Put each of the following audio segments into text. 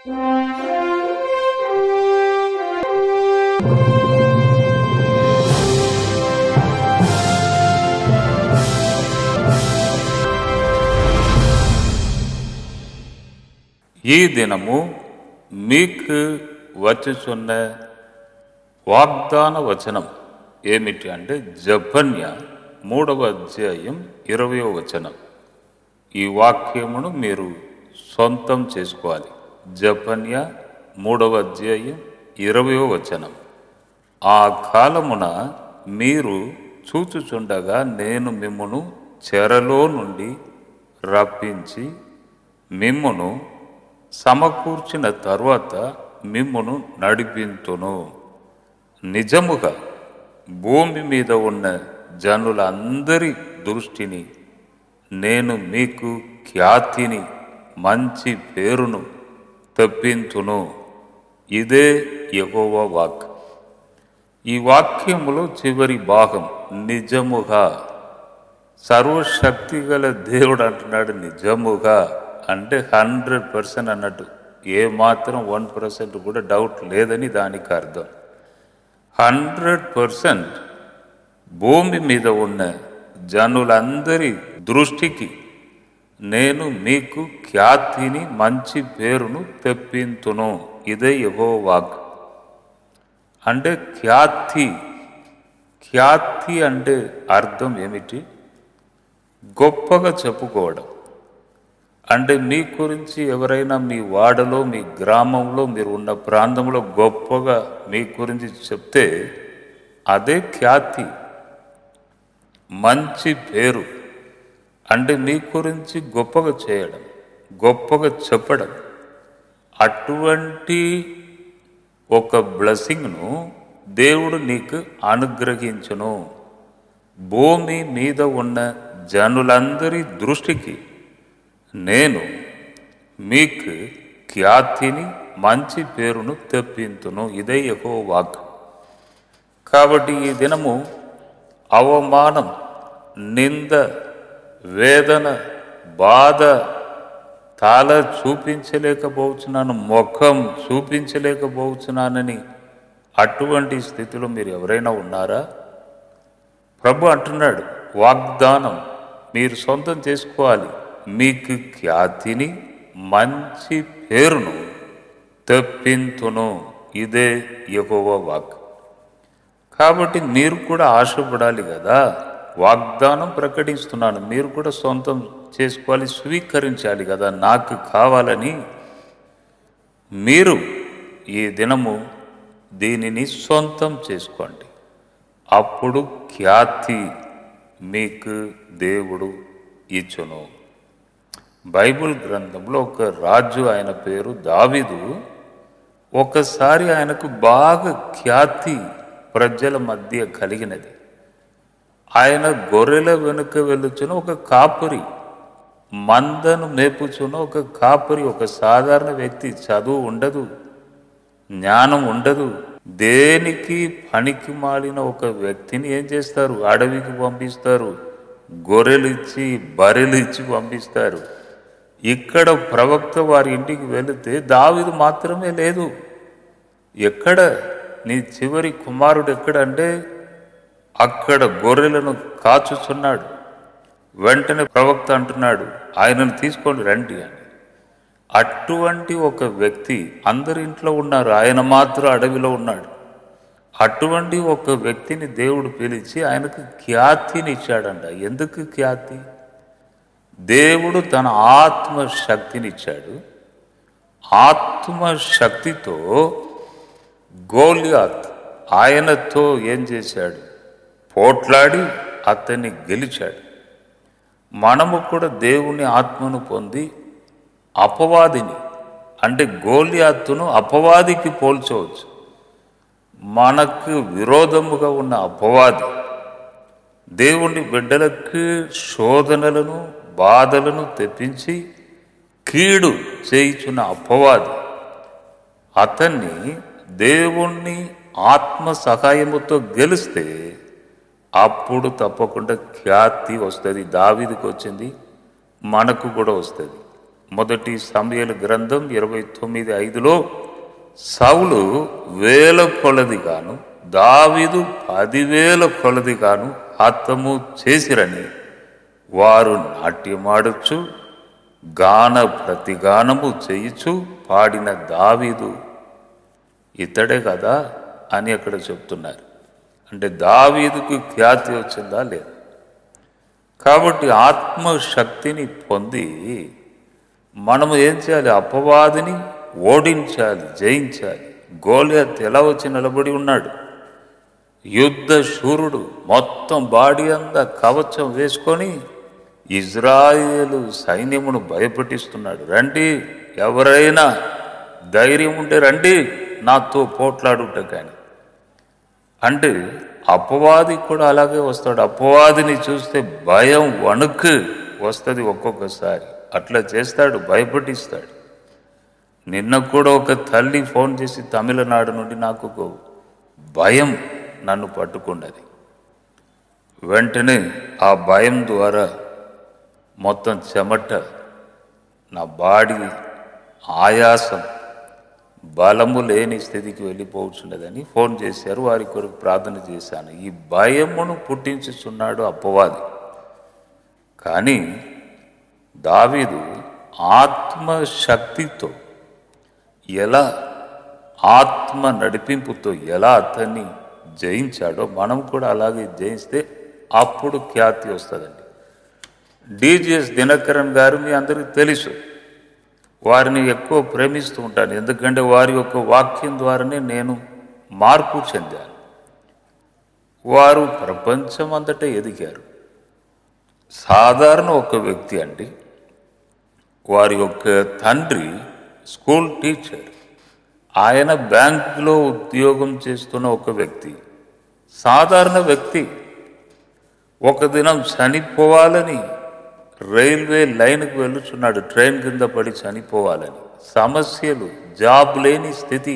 ఈ దినము మీకు వచ్చుచున్న వాగ్దాన వచనం ఏమిటి అంటే జెఫన్యా 3వ అధ్యాయం 20వ వచనం. ఈ వాక్యమును మీరు సొంతం చేసుకోవాలి. జెఫన్యా 3వ అధ్యాయం 20వ వచనం. ఆ కాలమున మీరు చూచుచుండగా నేను మిమ్మును చెరలో నుండి రప్పించి మిమ్మును సమకూర్చిన తరువాత మిమ్మును నడిపింతును. నిజముగా భూమి మీద ఉన్న జనులందరి దృష్టిని నేను మీకు ఖ్యాతిని మంచి పేరును తెప్పింతును. ఇదే యెహోవా వాక్. ఈ వాక్యములో చివరి భాగం నిజముగా. సర్వశక్తిగల దేవుడు అంటున్నాడు నిజముగా అంటే 100% అన్నట్టు. ఏమాత్రం 1% కూడా డౌట్ లేదని దానికి అర్థం. 100% భూమి మీద ఉన్న జనులందరి దృష్టికి నేను మీకు ఖ్యాతిని మంచి పేరును తెప్పింతును. ఇదే యెహోవా వాక్. అంటే ఖ్యాతి అంటే అర్థం ఏమిటి? గొప్పగా చెప్పుకోవడం. అంటే మీ గురించి ఎవరైనా మీ వాడలో, మీ గ్రామంలో, మీరు ఉన్న ప్రాంతంలో గొప్పగా మీ గురించి చెప్తే అదే ఖ్యాతి, మంచి పేరు. అంటే మీ గురించి గొప్పగా చేయడం, గొప్పగా చెప్పడం. అటువంటి ఒక బ్లెస్సింగ్ను దేవుడు నీకు అనుగ్రహించును. భూమి మీద ఉన్న జనులందరి దృష్టికి నేను మీకు ఖ్యాతిని మంచి పేరును తెప్పింతును. ఇదే యెహోవా వాక్. కాబట్టి ఈ దినము అవమానం, నింద, వేదన, బాధ తల చూపించలేకపోతున్నాను, ముఖం చూపించలేకపోతున్నానని అటువంటి స్థితిలో మీరు ఎవరైనా ఉన్నారా? ప్రభు అంటున్నాడు వాగ్దానం మీరు సొంతం చేసుకోవాలి. మీకు ఖ్యాతిని మంచి పేరును తెప్పింతును. ఇదే యెహోవా వాక్. కాబట్టి మీరు కూడా ఆశపడాలి కదా. వాగ్దానం ప్రకటిస్తున్నాను, మీరు కూడా సొంతం చేసుకోవాలి, స్వీకరించాలి కదా. నాకు కావాలని మీరు ఈ దినము దీనిని సొంతం చేసుకోండి. అప్పుడు ఖ్యాతి మీకు దేవుడు ఇచ్చును. బైబిల్ గ్రంథంలో ఒక రాజు, ఆయన పేరు దావీదు. ఒకసారి ఆయనకు బాగా ఖ్యాతి ప్రజల మధ్య కలిగినది. ఆయన గొర్రెల వెనుక వెళ్ళుచున్న ఒక కాపరి, మందను మేపుచున్న ఒక కాపరి, ఒక సాధారణ వ్యక్తి. చదువు ఉండదు, జ్ఞానం ఉండదు, దేనికి పనికి మాలిన ఒక వ్యక్తిని ఏం చేస్తారు? అడవికి పంపిస్తారు, గొర్రెలు ఇచ్చి బర్రెలు ఇచ్చి పంపిస్తారు. ఇక్కడ ప్రవక్త వారి ఇంటికి వెళితే దావీదు మాత్రమే లేదు. ఎక్కడ నీ చివరి కుమారుడు ఎక్కడంటే అక్కడ గొర్రెలను కాచుచున్నాడు. వెంటనే ప్రవక్త అంటున్నాడు ఆయనను తీసుకొని రండి అని. అటువంటి ఒక వ్యక్తి అందరి ఇంట్లో ఉన్నారు, ఆయన మాత్రం అడవిలో ఉన్నాడు. అటువంటి ఒక వ్యక్తిని దేవుడు పిలిచి ఆయనకు ఖ్యాతిని ఇచ్చాడంట. ఎందుకు ఖ్యాతి? దేవుడు తన ఆత్మశక్తినిచ్చాడు. ఆత్మశక్తితో గోలియాత్ ఆయనతో ఏం చేశాడు? పోట్లాడి అతన్ని గెలిచాడు. మనము కూడా దేవుని ఆత్మను పొంది అపవాదిని అంటే గోలియాతును అపవాదికి పోల్చవచ్చు. మనకు విరోధముగా ఉన్న అపవాది దేవుని బిడ్డలకు శోధనలను, బాధలను తెప్పించి కీడు చేయుచున్న అపవాది, అతన్ని దేవుణ్ణి ఆత్మ సహాయముతో గెలిస్తే అప్పుడు తప్పకుండా ఖ్యాతి వస్తుంది. దావీదుకు వచ్చింది, మనకు కూడా వస్తుంది. మొదటి సమూయేలు గ్రంథం 29:5లో సౌలు 1000 కొలదిగాను దావీదు 10,000 కొలదిగాను హతము చేసిరని వారు నాట్యమాడచ్చు గాన ప్రతిగానము చేయుచు పాడిన దావీదు ఇతడే కదా అని అక్కడ చెప్తున్నారు. అంటే దావీదుకు ఖ్యాతి వచ్చిందా లేదా? కాబట్టి ఆత్మశక్తిని పొంది మనము ఏం చేయాలి? అపవాదిని ఓడించాలి, జయించాలి. గోలియత్ ఎలా వచ్చి నిలబడి ఉన్నాడు? యుద్ధ శూరుడు, మొత్తం బాడీ అంతా కవచం వేసుకొని ఇజ్రాయేలు సైన్యమును భయపెట్టిస్తున్నాడు. రండి, ఎవరైనా ధైర్యం ఉంటే రండి నాతో పోట్లాడుట. కానీ అంటే అపవాది కూడా అలాగే వస్తాడు. అపవాదిని చూస్తే భయం, వణుకు వస్తుంది ఒక్కొక్కసారి. అట్లా చేస్తాడు, భయపెట్టిస్తాడు. నిన్న కూడా ఒక తల్లి ఫోన్ చేసి తమిళనాడు నుండి నాకు ఒక భయం నన్ను పట్టుకున్నది. వెంటనే ఆ భయం ద్వారా మొత్తం చెమట, నా బాడీ ఆయాసం, బలము లేని స్థితికి వెళ్ళిపోవచ్చున్నదని ఫోన్ చేశారు. వారి కొరకు ప్రార్థన చేశాను. ఈ భయమును పుట్టించుచున్నాడు అపవాది. కానీ దావీదు ఆత్మశక్తితో ఎలా, ఆత్మ నడిపింపుతో ఎలా అతన్ని జయించాడో మనం కూడా అలాగే జయిస్తే అప్పుడు ఖ్యాతి వస్తుందండి. డిజిఎస్ దినకరన్ గారు మీ అందరికీ తెలుసు. వారిని ఎక్కువ ప్రేమిస్తూ ఉంటాను. ఎందుకంటే వారి యొక్క వాక్యం ద్వారానే నేను మార్పు చెందాను. వారు ప్రపంచం అంతటా ఎదిగారు. సాధారణ ఒక వ్యక్తి అండి. వారి యొక్క తండ్రి స్కూల్ టీచర్, ఆయన బ్యాంకులో ఉద్యోగం చేస్తున్న ఒక వ్యక్తి, సాధారణ వ్యక్తి. ఒక దినం చనిపోవాలని రైల్వే లైన్కి వెళ్ళుచున్నాడు. ట్రైన్ కింద పడి చనిపోవాలని. సమస్యలు, జాబ్ లేని స్థితి,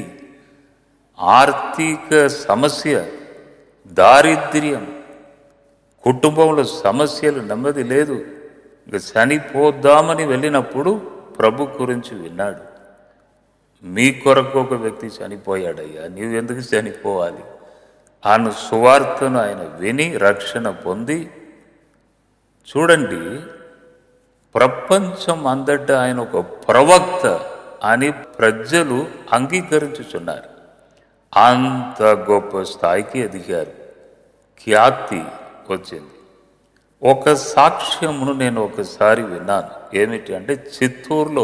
ఆర్థిక సమస్య, దారిద్ర్యం, కుటుంబంలో సమస్యలు, నెమ్మది లేదు. ఇక చనిపోద్దామని వెళ్ళినప్పుడు ప్రభు గురించి విన్నాడు. మీ కొరకు ఒక వ్యక్తి చనిపోయాడయ్యా, నీవు ఎందుకు చనిపోవాలి? ఆయన సువార్తను ఆయన విని రక్షణ పొంది, చూడండి, ప్రపంచం అంతటా ఆయన ఒక ప్రవక్త అని ప్రజలు అంగీకరించుచున్నారు. అంత గొప్ప స్థాయికి ఎదిగారు. ఖ్యాతి వచ్చింది. ఒక సాక్ష్యమును నేను ఒకసారి విన్నాను. ఏమిటి అంటే, చిత్తూరులో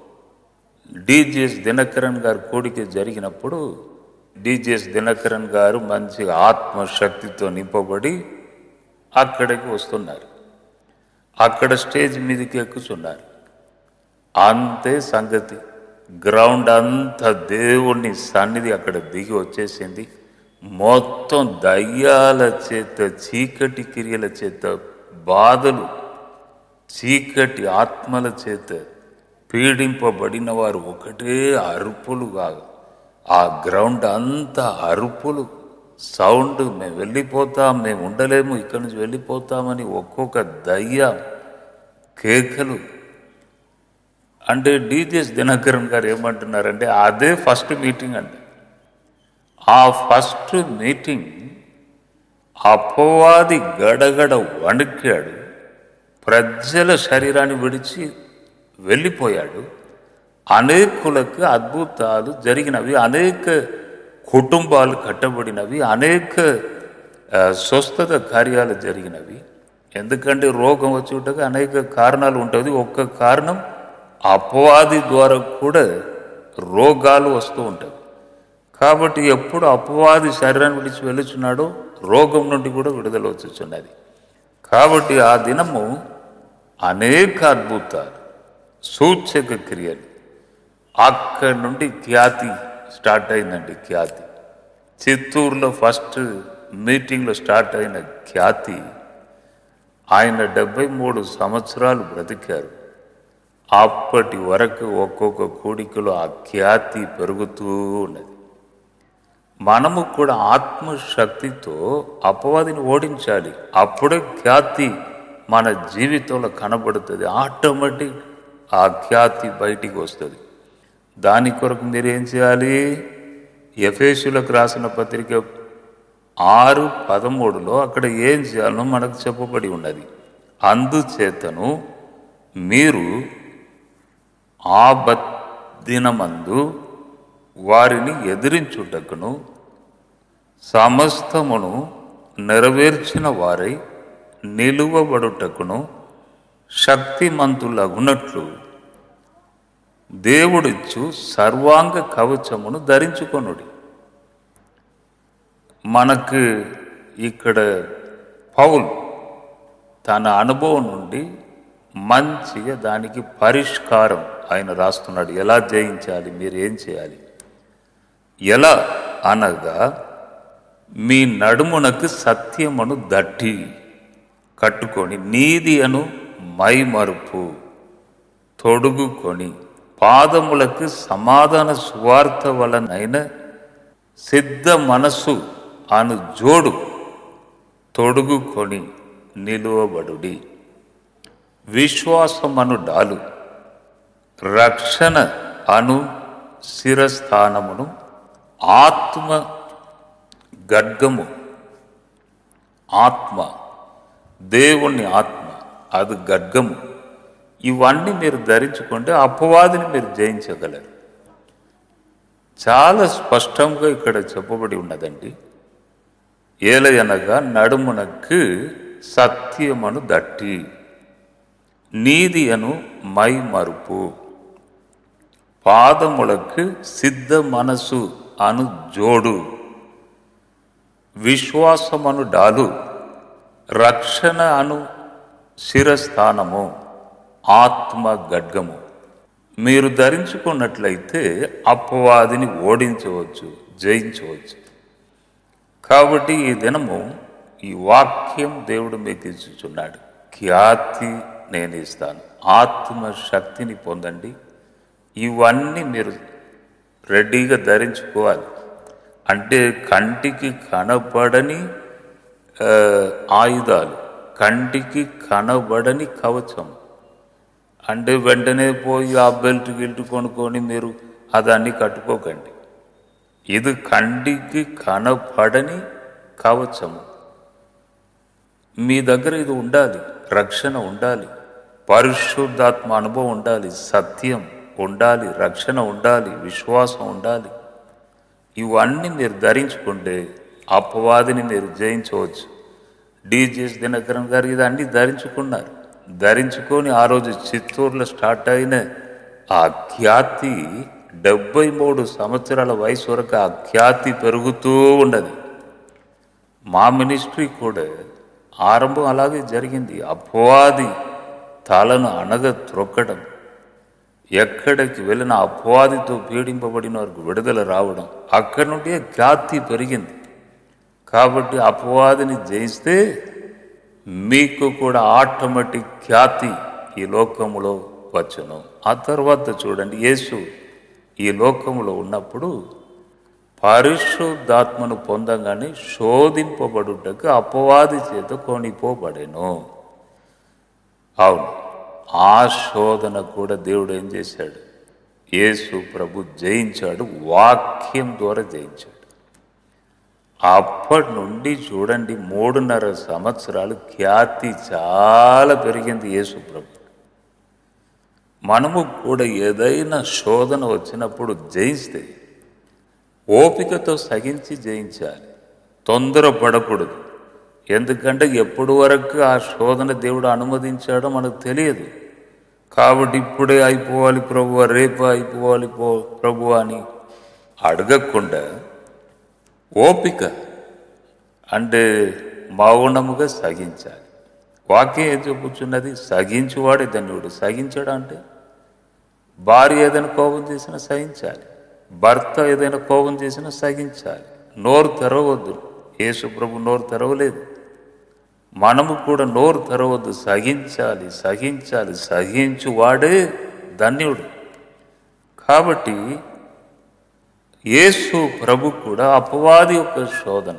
డిజిఎస్ దినకరన్ గారు కోడిక జరిగినప్పుడు డిజిఎస్ దినకరన్ గారు మంచి ఆత్మశక్తితో నింపబడి అక్కడికి వస్తున్నారు. అక్కడ స్టేజ్ మీదకి ఎక్కుతున్నారు. అంతే సంగతి. గ్రౌండ్ అంతా దేవుని సన్నిధి అక్కడ దిగి వచ్చేసింది. మొత్తం దయ్యాల చేత, చీకటి క్రియల చేత, బాధలు, చీకటి ఆత్మల చేత పీడింపబడిన వారు ఒకటే అరుపులు కాదు. ఆ గ్రౌండ్ అంతా అరుపులు, సౌండ్, మేము వెళ్ళిపోతాం, మేము ఉండలేము, ఇక్కడి నుంచి వెళ్ళిపోతామని ఒక్కొక్క దయ్య కేకలు. అంటే డిజిఎస్ దినకరన్ గారు ఏమంటున్నారంటే, అదే ఫస్ట్ మీటింగ్ అండి. ఆ ఫస్ట్ మీటింగ్ అపవాది గడగడ వణికాడు. ప్రజల శరీరాన్ని విడిచి వెళ్ళిపోయాడు. అనేకులకు అద్భుతాలు జరిగినవి, అనేక కుటుంబాలు కట్టబడినవి, అనేక స్వస్థత కార్యాలు జరిగినవి. ఎందుకంటే రోగం వచ్చేటకు అనేక కారణాలు ఉంటుంది. ఒక్క కారణం, అపవాది ద్వారా కూడా రోగాలు వస్తూ ఉంటాయి. కాబట్టి ఎప్పుడు అపవాది శరీరాన్ని విడిచి వెళ్ళుచున్నాడో రోగం నుండి కూడా విడుదల వచ్చుచున్నది. కాబట్టి ఆ దినము అనేక అద్భుతాలు, సూచక క్రియలు, అక్కడి నుండి ఖ్యాతి స్టార్ట్ అయిందండి. ఖ్యాతి చిత్తూరులో ఫస్ట్ మీటింగ్లో స్టార్ట్ అయిన ఖ్యాతి, ఆయన 73 సంవత్సరాలు బ్రతికారు. అప్పటి వరకు ఒక్కొక్క కూడికలో ఆ ఖ్యాతి పెరుగుతూ ఉన్నది. మనము కూడా ఆత్మశక్తితో అపవాదిని ఓడించాలి. అప్పుడే ఖ్యాతి మన జీవితంలో కనబడుతుంది. ఆటోమేటిక్ ఆ ఖ్యాతి బయటికి వస్తుంది. దాని కొరకు మీరు ఏం చేయాలి? ఎఫెసీయులకు రాసిన పత్రిక 6:13 అక్కడ ఏం చేయాలో మనకు చెప్పబడి ఉన్నది. అందుచేతను మీరు దినమందు వారిని ఎదిరించుటకును సమస్తమును నెరవేర్చిన వారై నిలువబడుటకును శక్తిమంతులగునట్లు దేవుడిచ్చు సర్వాంగ కవచమును ధరించుకొనుడి. మనకు ఇక్కడ పౌలు తన అనుభవం నుండి మంచిగా దానికి పరిష్కారం ఆయన రాస్తున్నాడు. ఎలా జయించాలి, మీరు ఏం చేయాలి? ఎలా అనగా, మీ నడుమునకు సత్యమును దట్టి కట్టుకొని నీతి అను మైమరుపు తొడుగుకొని పాదములకు సమాధాన సువార్త వలనైన సిద్ధ మనస్సు అను జోడు తొడుగుకొని నిలువబడుడి. విశ్వాసమను డాలు, రక్షణ అను శిరస్థానమును, ఆత్మ గడ్గము, ఆత్మ దేవుని ఆత్మ అది గడ్గము. ఇవన్నీ మీరు ధరించుకుంటే అపవాదిని మీరు జయించగలరు. చాలా స్పష్టంగా ఇక్కడ చెప్పబడి ఉన్నదండి. ఏలయనగా నడుమునకు సత్యమను దట్టి నీతి అను మైమరుపు పాదములకు సిద్ధ మనసు అను జోడు విశ్వాసమను డాలు రక్షణ అను శిరస్థానము ఆత్మ గడ్గము మీరు ధరించుకున్నట్లయితే అపవాదిని ఓడించవచ్చు, జయించవచ్చు. కాబట్టి ఈ దినము ఈ వాక్యం దేవుడు మీకు ఇచ్చుచున్నాడు. ఖ్యాతి నేను ఇస్తాను, ఆత్మశక్తిని పొందండి. ఇవన్నీ మీరు రెడీగా ధరించుకోవాలి. అంటే కంటికి కనబడని ఆయుధాలు, కంటికి కనబడని కవచం. అంటే వెంటనే పోయి ఆ బెల్ట్ గిల్ట్ కొనుక్కొని మీరు అదాన్ని కట్టుకోకండి. ఇది కంటికి కనబడని కవచము. మీ దగ్గర ఇది ఉండాలి, రక్షణ ఉండాలి, పరిశుద్ధాత్మ అనుభవం ఉండాలి, సత్యం ఉండాలి, రక్షణ ఉండాలి, విశ్వాసం ఉండాలి. ఇవన్నీ మీరు ధరించుకుంటే అపవాదిని మీరు జయించవచ్చు. డిజిఎస్ దినకరన్ గారు ఇది అన్నీ ధరించుకున్నారు. ధరించుకొని ఆ రోజు చిత్తూరులో స్టార్ట్ అయిన ఆ ఖ్యాతి 73 సంవత్సరాల వయసు వరకు ఆ ఖ్యాతి పెరుగుతూ ఉన్నది. మా మినిస్ట్రీ కూడా ఆరంభం అలాగే జరిగింది. అపవాది తలను అనగ త్రొక్కడం, ఎక్కడికి వెళ్ళిన అపవాదితో పీడింపబడిన వారికి విడుదల రావడం, అక్కడి నుండి ఖ్యాతి పెరిగింది. కాబట్టి అపవాదిని జయిస్తే మీకు కూడా ఆటోమేటిక్ ఖ్యాతి ఈ లోకములో వచ్చును. ఆ తర్వాత చూడండి, యేసు ఈ లోకములో ఉన్నప్పుడు పరిశుద్ధాత్మను పొందగానే శోధింపబడుటకు అపవాది చేత కొనిపోబడెను. అవును, ఆ శోధన కూడా దేవుడు ఏం చేశాడు? యేసు ప్రభు జయించాడు, వాక్యం ద్వారా జయించాడు. అప్పటి నుండి చూడండి 3.5 సంవత్సరాలు ఖ్యాతి చాలా పెరిగింది యేసు ప్రభు. మనము కూడా ఏదైనా శోధన వచ్చినప్పుడు జయిస్తే ఓపికతో సహించి జయించాలి, తొందరపడకూడదు. ఎందుకంటే ఎప్పటి వరకు ఆ శోధన దేవుడు అనుమతించాడో మనకు తెలియదు. కాబట్టి ఇప్పుడే అయిపోవాలి ప్రభువా, రేపు అయిపోవాలి ప్రభు అని అడగకుండా ఓపిక అంటే మౌనముగా సహించాలి. వాక్యం ఏం చెప్పుచున్నది? సహించువాడే ధన్యుడు. సహించడం అంటే భార్య ఏదైనా కోపం చేసినా సహించాలి, భర్త ఏదైనా కోపం చేసినా సహించాలి. నోరు తెరవద్దు. యేసు ప్రభు నోరు తెరవలేదు, మనము కూడా నోరు తెరవద్దు. సహించాలి, సహించాలి. సహించువాడే ధన్యుడు. కాబట్టి యేసు ప్రభు కూడా అపవాది యొక్క శోధన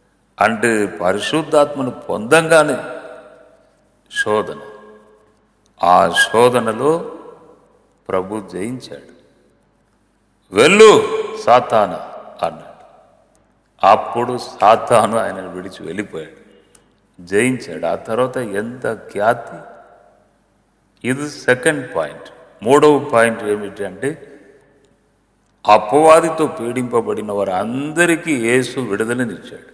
అంటే పరిశుద్ధాత్మను పొందంగానే శోధన, ఆ శోధనలో ప్రభు జయించాడు. వెళ్ళు సాతాన అన్నాడు. అప్పుడు సాతాను ఆయనను విడిచి వెళ్ళిపోయాడు, జయించాడు. ఆ తర్వాత ఎంత ఖ్యాతి! ఇది సెకండ్ పాయింట్. మూడవ పాయింట్ ఏమిటి అంటే, అపవాదితో పీడింపబడిన వారు అందరికీ యేసు విడుదలనిచ్చాడు.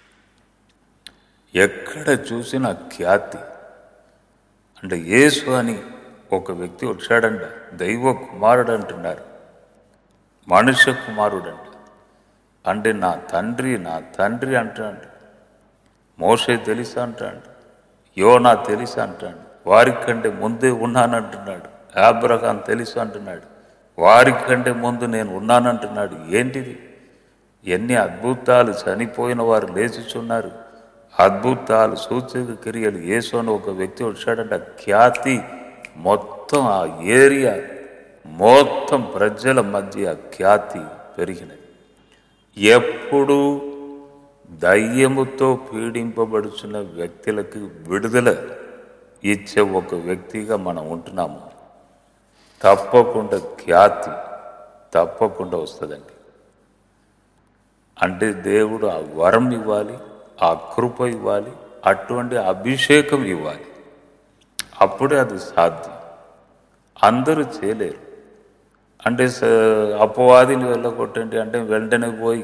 ఎక్కడ చూసినా ఖ్యాతి. అంటే యేసు అని ఒక వ్యక్తి వచ్చాడంట, దైవ కుమారుడు అంటున్నారు, మనుష్య కుమారుడంట. అంటే నా తండ్రి అంటాడు. మోషే తెలుసా అంటాడు, యోనా తెలుసా అంటాడు, వారికంటే ముందే ఉన్నానంటున్నాడు. అబ్రహాం తెలుసు అంటున్నాడు, వారికంటే ముందు నేను ఉన్నానంటున్నాడు. ఏంటిది? ఎన్ని అద్భుతాలు! చనిపోయిన వారు లేచుచున్నారు, అద్భుతాలు, సూచక క్రియలు. యేసు అని ఒక వ్యక్తి వచ్చాడంట. ఖ్యాతి మొత్తం ఆ ఏరియా మొత్తం ప్రజల మధ్య ఖ్యాతి పెరిగినది. ఎప్పుడు దయ్యముతో పీడింపబడుచున్న వ్యక్తులకు విడుదల ఇచ్చే ఒక వ్యక్తిగా మనం ఉంటున్నాము, తప్పకుండా ఖ్యాతి తప్పకుండా వస్తుందండి. అంటే దేవుడు ఆ వరం ఇవ్వాలి, ఆ కృప ఇవ్వాలి, అటువంటి అభిషేకం ఇవ్వాలి. అప్పుడే అది సాధ్యం. అందరూ చేయలేరు. అంటే అపవాదిని వెళ్ళగొట్టండి అంటే వెంటనే పోయి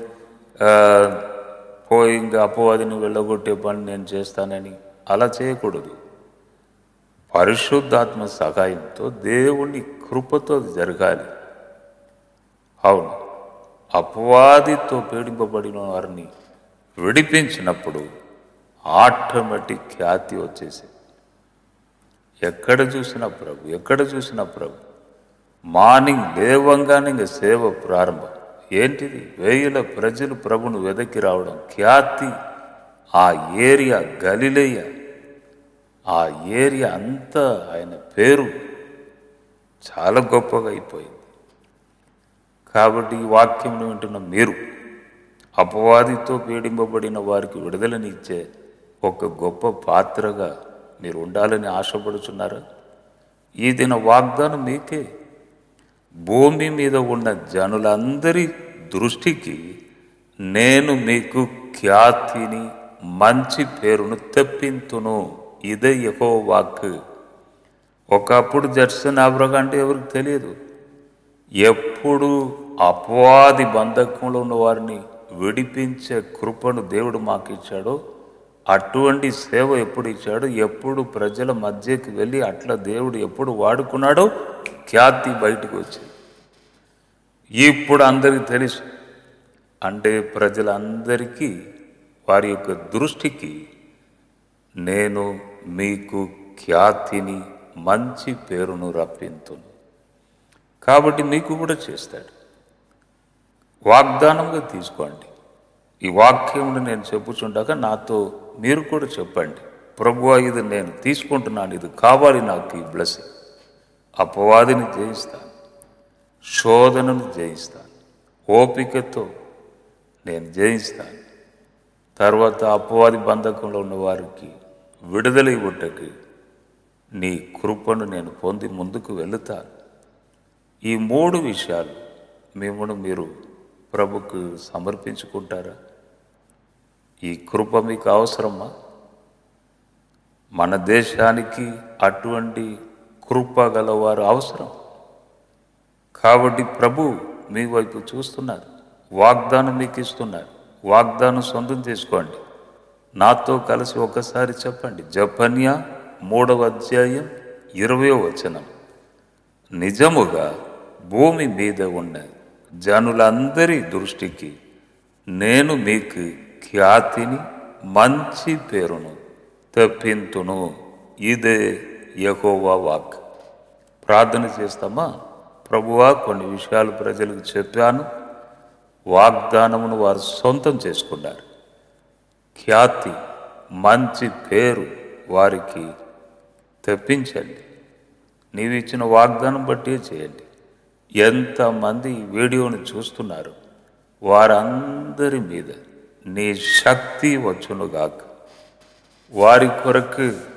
ఇంకా అపవాదిని వెళ్ళగొట్టే పని నేను చేస్తానని అలా చేయకూడదు. పరిశుద్ధాత్మ సహాయంతో దేవుని కృపతో జరగాలి. అవును, అపవాదితో పీడింపబడిన వారిని విడిపించినప్పుడు ఆటోమేటిక్ ఖ్యాతి వచ్చేసింది. ఎక్కడ చూసినా ప్రభు. మార్నింగ్ లేవంగానే ఇంక సేవ ప్రారంభం. ఏంటిది? వేల ప్రజలు ప్రభును వెదకి రావడం, ఖ్యాతి. ఆ ఏరియా గలిలయ, ఆ ఏరియా అంతా ఆయన పేరు చాలా గొప్పగా అయిపోయింది. కాబట్టి ఈ వాక్యం వింటున్న మీరు అపవాదితో పీడింపబడిన వారికి విడుదలనిచ్చే ఒక గొప్ప పాత్రగా మీరు ఉండాలని ఆశపడుచున్నారా? ఈ దిన వాగ్దానం మీకే. భూమి మీద ఉన్న జనులందరి దృష్టికి నేను మీకు ఖ్యాతిని, మంచి పేరును తెప్పింతును. ఇదే యెహోవా వాక్కు. ఒకప్పుడు జడ్సన్ అబ్రహాం అంటే ఎవరికి తెలియదు. ఎప్పుడు అపవాది బంధకంలో ఉన్న వారిని విడిపించే కృపను దేవుడు మాకు ఇచ్చాడో, అటువంటి సేవ ఎప్పుడు ఇచ్చాడో, ఎప్పుడు ప్రజల మధ్యకి వెళ్ళి అట్లా దేవుడు ఎప్పుడు వాడుకున్నాడో ఖ్యాతి బయటకు వచ్చింది. ఇప్పుడు అందరికీ తెలుసు. అంటే ప్రజలందరికీ వారి యొక్క దృష్టికి నేను మీకు ఖ్యాతిని, మంచి పేరును రప్పింతును. కాబట్టి మీకు కూడా చేస్తాడు. వాగ్దానంగా తీసుకోండి. ఈ వాక్యమును నేను చెప్పుచుండగా నాతో మీరు కూడా చెప్పండి, ప్రభువా ఇది నేను తీసుకుంటున్నాను, ఇది కావాలి నాకు, ఈ బ్లెస్సింగ్. అపవాదిని జయిస్తాను, శోధనను జయిస్తాను, ఓపికతో నేను జయిస్తాను. తర్వాత అపవాది బంధకంలో ఉన్న వారికి విడుదల ఇవ్వటకి నీ కృపను నేను పొంది ముందుకు వెళుతాను. ఈ 3 విషయాలు మిమ్మల్ని మీరు ప్రభుకు సమర్పించుకుంటారా? ఈ కృప మీకు అవసరమా? మన దేశానికి అటువంటి కృప గలవారు అవసరం. కాబట్టి ప్రభు మీ వైపు చూస్తున్నారు, వాగ్దానం మీకు ఇస్తున్నారు. వాగ్దానం సొంతం చేసుకోండి. నాతో కలిసి ఒకసారి చెప్పండి. జెఫన్యా 3వ అధ్యాయం 20వ వచనం. నిజముగా భూమి మీద ఉన్న జనులందరి దృష్టికి నేను మీకు ఖ్యాతిని, మంచి పేరును తెప్పింతును. ఇదే యెహోవా వాక్. ప్రార్థన చేస్తామా? ప్రభువా, కొన్ని విషయాలు ప్రజలకు చెప్పాను, వాగ్దానమును వారు సొంతం చేసుకున్నారు. ఖ్యాతి, మంచి పేరు వారికి తెప్పించండి. నీవు ఇచ్చిన వాగ్దానం బట్టి చేయండి. ఎంతమంది ఈ వీడియోను చూస్తున్నారు, వారందరి మీద నీ శక్తి వచ్చునుగాక. వారి కొరకు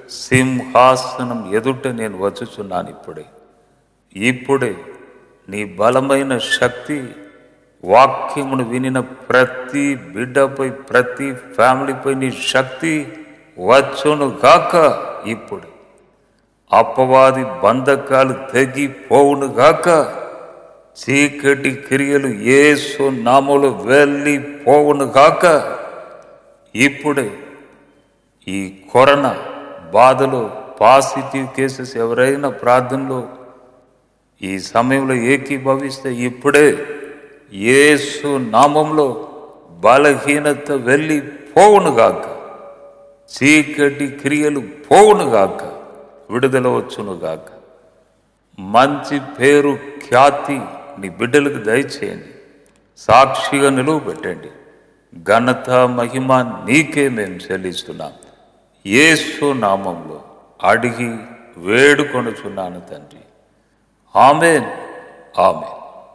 సింహాసనం ఎదుట నేను వచ్చుచున్నాను. ఇప్పుడే నీ బలమైన శక్తి వాక్యమును వినిన ప్రతి బిడ్డపై, ప్రతి ఫ్యామిలీపై నీ శక్తి వచ్చును గాక. ఇప్పుడు అపవాది బంధకాలు తెగిపోవును గాక. చీకటి క్రియలు యేసు నామములో వెళ్ళిపోవును గాక. ఇప్పుడే ఈ కరోనా బాధలో పాజిటివ్ కేసెస్ ఎవరైనా ప్రార్థనలో ఈ సమయంలో ఏకీభవిస్తే ఇప్పుడే యేసు నామంలో బలహీనత వెళ్ళి పోవునుగాక. చీకటి క్రియలు పోవునుగాక. విడుదల వచ్చునుగాక. మంచి పేరు, ఖ్యాతి నీ బిడ్డలకు దయచేయండి. సాక్షిగా నిలువబెట్టండి. ఘనత, మహిమ నీకే మేము చెల్లిస్తున్నాం. యేసు నామంలో అడిగి వేడుకొనుచున్నాను తండ్రి. ఆమేన్, ఆమేన్.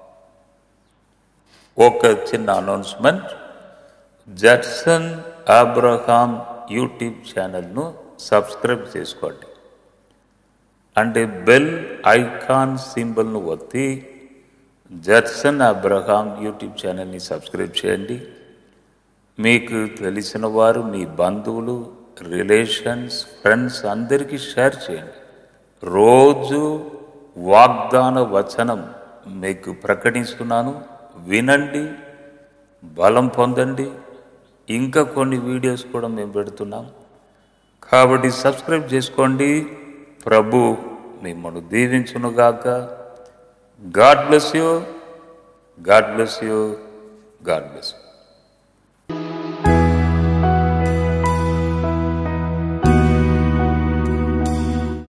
ఒక చిన్న అనౌన్స్మెంట్. జడ్సన్ అబ్రహాం యూట్యూబ్ ఛానల్ను సబ్స్క్రైబ్ చేసుకోండి. అంటే బెల్ ఐకాన్ సింబల్ను ఒత్తి జడ్సన్ అబ్రహాం యూట్యూబ్ ఛానల్ని సబ్స్క్రైబ్ చేయండి. మీకు తెలిసిన వారు, మీ బంధువులు, రిలేషన్స్, ఫ్రెండ్స్ అందరికీ షేర్ చేయండి. రోజు వాగ్దాన వచనం మీకు ప్రకటిస్తున్నాను. వినండి, బలం పొందండి. ఇంకా కొన్ని వీడియోస్ కూడా మేము పెడుతున్నాం. కాబట్టి సబ్స్క్రైబ్ చేసుకోండి. ప్రభు మిమ్మల్ని దీవించునుగాక. God bless you, God bless you, God bless you.